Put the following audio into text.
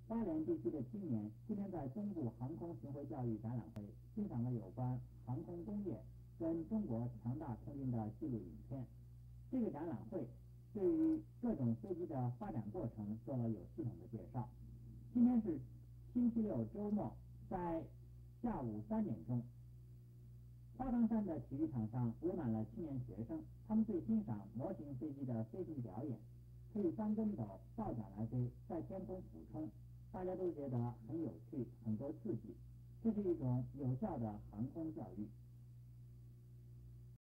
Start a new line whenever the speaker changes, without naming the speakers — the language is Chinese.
花莲地区的青年今天在中部航空巡回教育展览会欣赏了有关航空工业跟中国强大空军的纪录影片。这个展览会对于各种飞机的发展过程做了有系统的介绍。今天是星期六周末，在下午3点钟，花岗山的体育场上围满了青年学生，他们最欣赏模型飞机的飞行表演，可以翻跟斗、倒脚来飞，在天空俯冲，大家都觉得很有趣，很多刺激。这是一种有效的航空教育。